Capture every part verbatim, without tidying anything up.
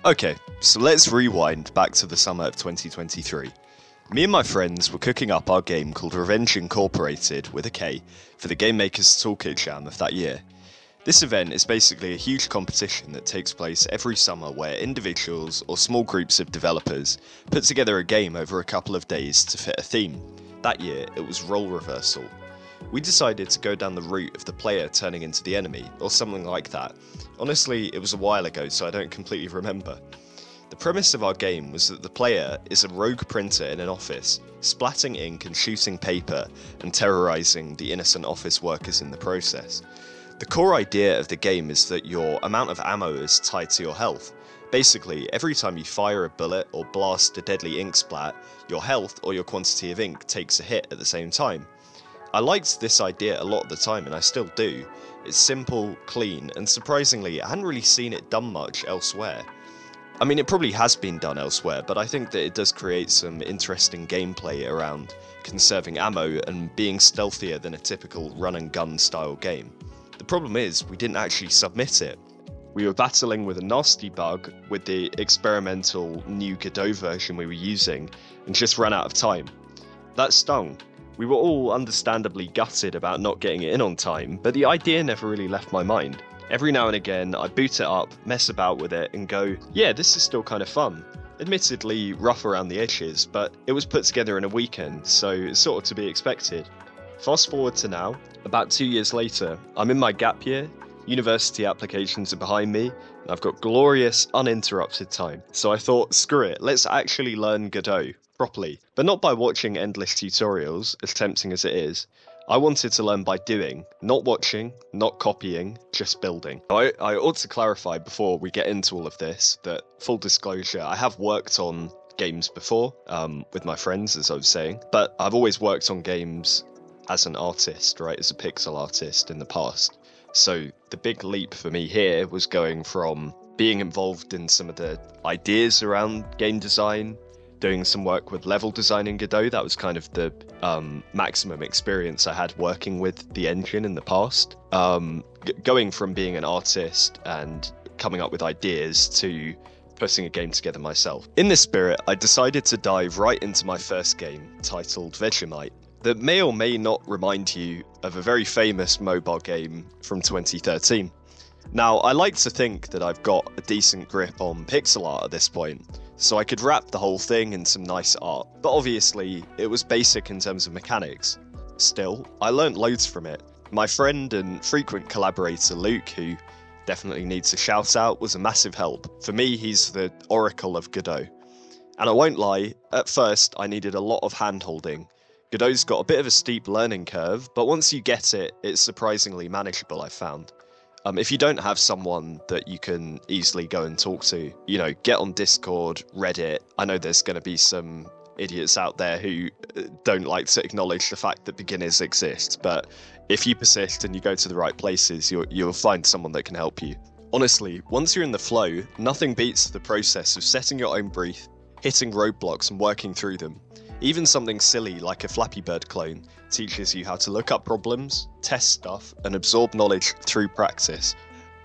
Okay, so let's rewind back to the summer of twenty twenty-three. Me and my friends were cooking up our game called Revenge Incorporated, with a K, for the Game Makers Toolkit Jam of that year. This event is basically a huge competition that takes place every summer where individuals or small groups of developers put together a game over a couple of days to fit a theme. That year, it was role reversal. We decided to go down the route of the player turning into the enemy, or something like that. Honestly, it was a while ago, so I don't completely remember. The premise of our game was that the player is a rogue printer in an office, splatting ink and shooting paper, and terrorising the innocent office workers in the process. The core idea of the game is that your amount of ammo is tied to your health. Basically, every time you fire a bullet or blast a deadly ink splat, your health or your quantity of ink takes a hit at the same time. I liked this idea a lot at the time, and I still do. It's simple, clean, and surprisingly, I hadn't really seen it done much elsewhere. I mean, it probably has been done elsewhere, but I think that it does create some interesting gameplay around conserving ammo and being stealthier than a typical run-and-gun style game. The problem is, we didn't actually submit it. We were battling with a nasty bug with the experimental new Godot version we were using, and just ran out of time. That stung. We were all understandably gutted about not getting it in on time, but the idea never really left my mind. Every now and again, I boot it up, mess about with it, and go, yeah, this is still kind of fun. Admittedly rough around the edges, but it was put together in a weekend, so it's sort of to be expected. Fast forward to now, about two years later, I'm in my gap year, university applications are behind me, and I've got glorious, uninterrupted time. So I thought, screw it, let's actually learn Godot. Properly, but not by watching endless tutorials, as tempting as it is. I wanted to learn by doing, not watching, not copying, just building. I, I ought to clarify before we get into all of this that, full disclosure, I have worked on games before, um, with my friends, as I was saying, but I've always worked on games as an artist, right, as a pixel artist in the past. So the big leap for me here was going from being involved in some of the ideas around game design, doing some work with level design in Godot. That was kind of the um, maximum experience I had working with the engine in the past. Um, g- going from being an artist and coming up with ideas to putting a game together myself. In this spirit, I decided to dive right into my first game, titled Vegemite, that may or may not remind you of a very famous mobile game from twenty thirteen. Now, I like to think that I've got a decent grip on pixel art at this point, so I could wrap the whole thing in some nice art, but obviously it was basic in terms of mechanics. Still, I learnt loads from it. My friend and frequent collaborator Luke, who definitely needs a shout out, was a massive help. For me, he's the oracle of Godot. And I won't lie, at first I needed a lot of hand-holding. Godot's got a bit of a steep learning curve, but once you get it, it's surprisingly manageable, I've found. Um, if you don't have someone that you can easily go and talk to, you know, get on Discord, Reddit. I know there's going to be some idiots out there who don't like to acknowledge the fact that beginners exist, but if you persist and you go to the right places, you'll, you'll find someone that can help you. Honestly, once you're in the flow, nothing beats the process of setting your own brief, hitting roadblocks and working through them. Even something silly like a Flappy Bird clone teaches you how to look up problems, test stuff, and absorb knowledge through practice.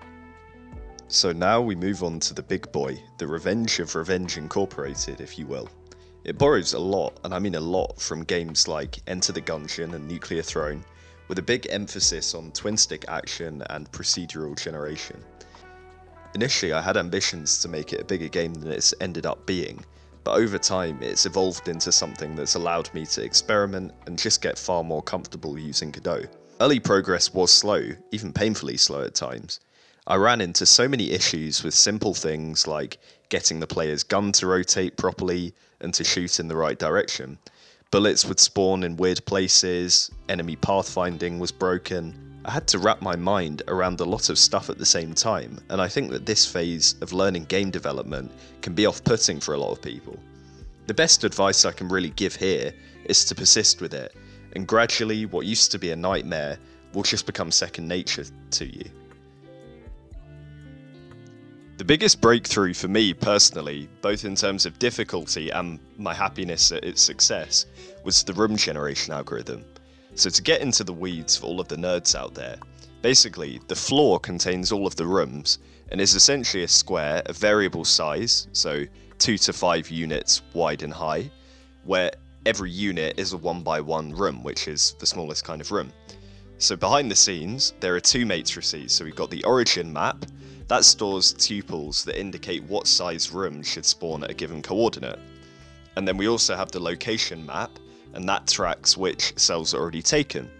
So now we move on to the big boy, the Revenge of Revenge Incorporated, if you will. It borrows a lot, and I mean a lot, from games like Enter the Gungeon and Nuclear Throne, with a big emphasis on twin-stick action and procedural generation. Initially, I had ambitions to make it a bigger game than it's ended up being, but over time it's evolved into something that's allowed me to experiment and just get far more comfortable using Godot. Early progress was slow, even painfully slow at times. I ran into so many issues with simple things like getting the player's gun to rotate properly and to shoot in the right direction. Bullets would spawn in weird places, enemy pathfinding was broken. I had to wrap my mind around a lot of stuff at the same time, and I think that this phase of learning game development can be off-putting for a lot of people. The best advice I can really give here is to persist with it, and gradually what used to be a nightmare will just become second nature to you. The biggest breakthrough for me personally, both in terms of difficulty and my happiness at its success, was the room generation algorithm. So to get into the weeds for all of the nerds out there, basically the floor contains all of the rooms, and is essentially a square of variable size, so two to five units wide and high, where every unit is a one by one room, which is the smallest kind of room. So behind the scenes, there are two matrices. So we've got the origin map, that stores tuples that indicate what size room should spawn at a given coordinate. And then we also have the location map, and that tracks which cells are already taken.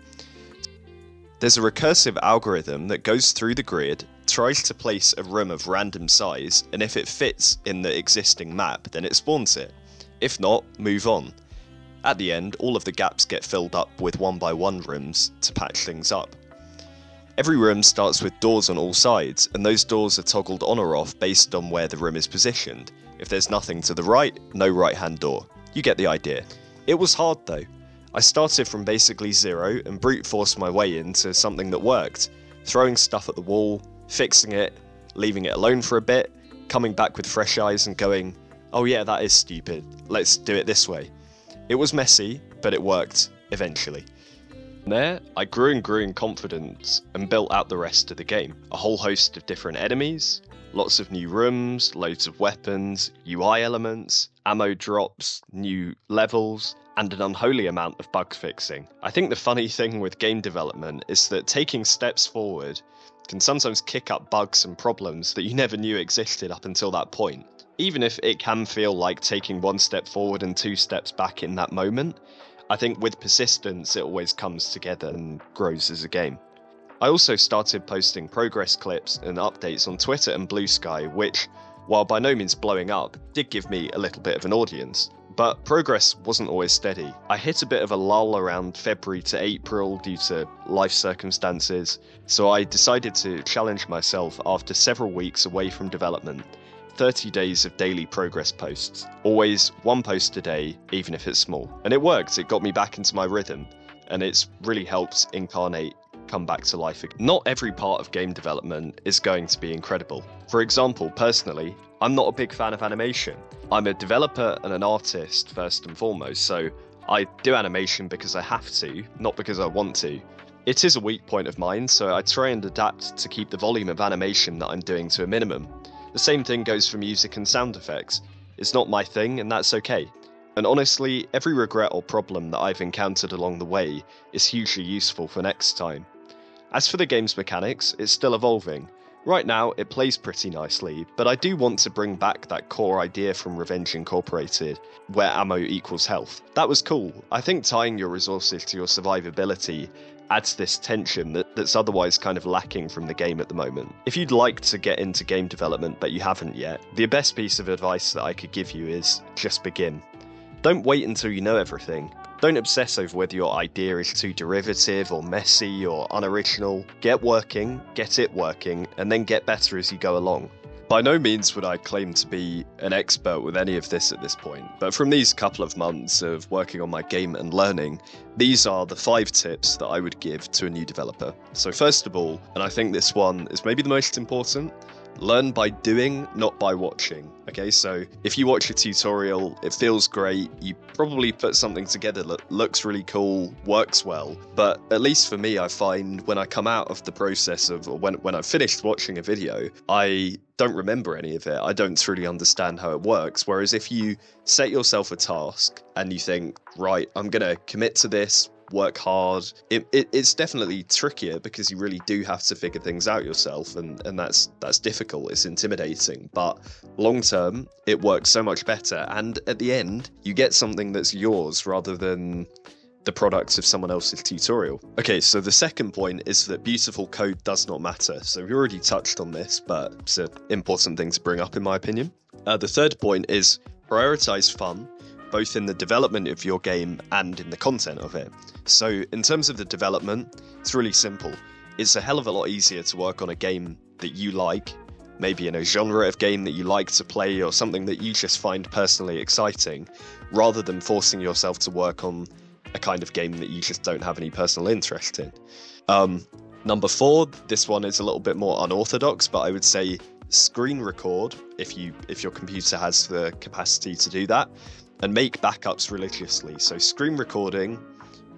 There's a recursive algorithm that goes through the grid, tries to place a room of random size, and if it fits in the existing map, then it spawns it. If not, move on. At the end, all of the gaps get filled up with one by one rooms to patch things up. Every room starts with doors on all sides, and those doors are toggled on or off based on where the room is positioned. If there's nothing to the right, no right-hand door. You get the idea. It was hard though. I started from basically zero and brute forced my way into something that worked. Throwing stuff at the wall, fixing it, leaving it alone for a bit, coming back with fresh eyes and going, oh yeah, that is stupid, let's do it this way. It was messy, but it worked, eventually. From there, I grew and grew in confidence and built out the rest of the game. A whole host of different enemies, lots of new rooms, loads of weapons, U I elements, ammo drops, new levels, and an unholy amount of bug fixing. I think the funny thing with game development is that taking steps forward can sometimes kick up bugs and problems that you never knew existed up until that point. Even if it can feel like taking one step forward and two steps back in that moment, I think with persistence it always comes together and grows as a game. I also started posting progress clips and updates on Twitter and Blue Sky, which, while by no means blowing up, did give me a little bit of an audience. But progress wasn't always steady. I hit a bit of a lull around February to April due to life circumstances, so I decided to challenge myself after several weeks away from development. thirty days of daily progress posts, always one post a day, even if it's small. And it worked, it got me back into my rhythm, and it's really helped Incarnate come back to life again. Not every part of game development is going to be incredible. For example, personally, I'm not a big fan of animation. I'm a developer and an artist first and foremost, so I do animation because I have to, not because I want to. It is a weak point of mine, so I try and adapt to keep the volume of animation that I'm doing to a minimum. The same thing goes for music and sound effects. It's not my thing, and that's okay. And honestly, every regret or problem that I've encountered along the way is hugely useful for next time. As for the game's mechanics, it's still evolving. Right now, it plays pretty nicely, but I do want to bring back that core idea from Revenge Incorporated, where ammo equals health. That was cool. I think tying your resources to your survivability adds this tension that, that's otherwise kind of lacking from the game at the moment. If you'd like to get into game development but you haven't yet, the best piece of advice that I could give you is just begin. Don't wait until you know everything. Don't obsess over whether your idea is too derivative or messy or unoriginal. Get working, get it working, and then get better as you go along. By no means would I claim to be an expert with any of this at this point, but from these couple of months of working on my game and learning, these are the five tips that I would give to a new developer. So first of all, and I think this one is maybe the most important, learn by doing, not by watching. Okay, so if you watch a tutorial, it feels great, you probably put something together that looks really cool, works well, but at least for me, I find when I come out of the process of, or when, when I've finished watching a video, I don't remember any of it. I don't truly understand how it works. Whereas if you set yourself a task and you think, right, I'm gonna commit to this, work hard, it, it, it's definitely trickier because you really do have to figure things out yourself, and, and that's that's difficult, it's intimidating, but long term it works so much better, and at the end you get something that's yours rather than the products of someone else's tutorial. Okay, so the second point is that beautiful code does not matter. So we already touched on this, but it's an important thing to bring up in my opinion. Uh, the third point is prioritize fun, both in the development of your game and in the content of it. So in terms of the development, it's really simple. It's a hell of a lot easier to work on a game that you like, maybe in a genre of game that you like to play or something that you just find personally exciting, rather than forcing yourself to work on a kind of game that you just don't have any personal interest in. Um, number four, this one is a little bit more unorthodox, but I would say screen record if you if your computer has the capacity to do that, and make backups religiously. So screen recording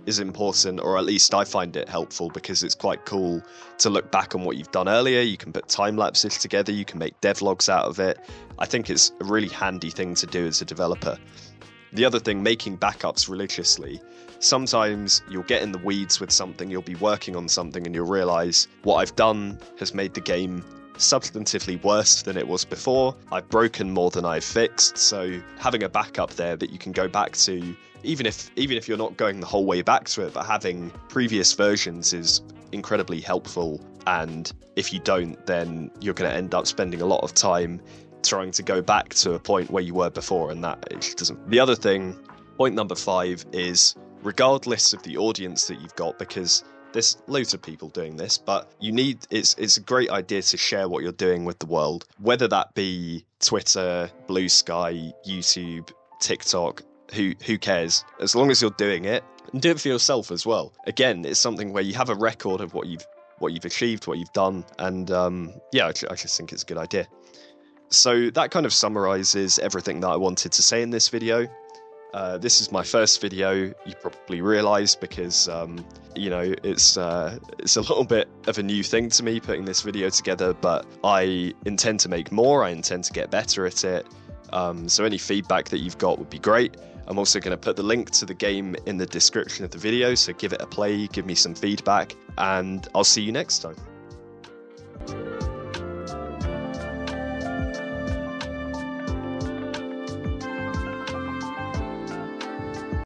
is important, or at least I find it helpful, because it's quite cool to look back on what you've done earlier. You can put time lapses together, you can make devlogs out of it. I think it's a really handy thing to do as a developer. The other thing, making backups religiously. Sometimes you'll get in the weeds with something, you'll be working on something and you'll realise what I've done has made the game substantively worse than it was before. I've broken more than I've fixed, so having a backup there that you can go back to, even if even if you're not going the whole way back to it, but having previous versions is incredibly helpful. And if you don't, then you're going to end up spending a lot of time trying to go back to a point where you were before, and that it just doesn't. The other thing, point number five, is regardless of the audience that you've got, because there's loads of people doing this, but you need, it's it's a great idea to share what you're doing with the world, whether that be Twitter, Blue Sky, YouTube, TikTok, who who cares? As long as you're doing it, and do it for yourself as well. Again, it's something where you have a record of what you've what you've achieved, what you've done, and um, yeah, I, I just think it's a good idea. So that kind of summarizes everything that I wanted to say in this video. Uh, this is my first video, you probably realised, because um, you know, it's uh, it's a little bit of a new thing to me putting this video together, but I intend to make more, I intend to get better at it, um, so any feedback that you've got would be great. I'm also going to put the link to the game in the description of the video, so give it a play, give me some feedback, and I'll see you next time.